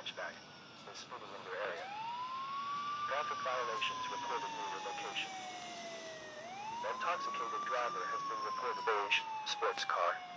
hatchback is speeding in your area. Traffic violations reported near your location. An intoxicated driver has been reported. Beige sports car.